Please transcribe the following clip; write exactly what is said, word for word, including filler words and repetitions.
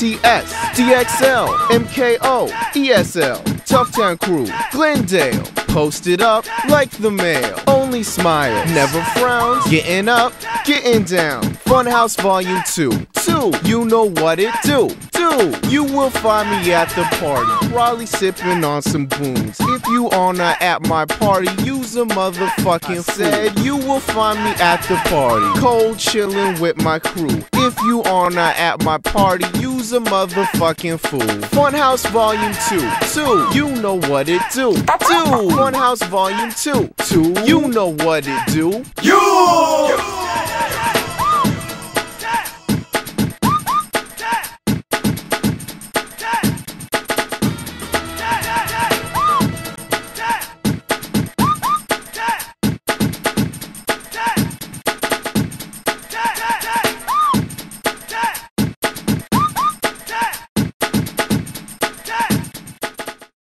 T S, D X L, M K O, E S L, Toughtown Crew, Glendale. Posted up like the mail. Only smile, never frowns. Getting up, getting down. Funhouse Volume two. Two, you know what it do. Do, you will find me at the party, probably sipping on some booze. If you are not at my party, use a motherfucking said. You will find me at the party, cold chilling with my crew. If you are not at my party, use a motherfucking fool. Funhouse Volume two. Two, you know what it do. Do, Funhouse Volume two. Two, you know what it do. You!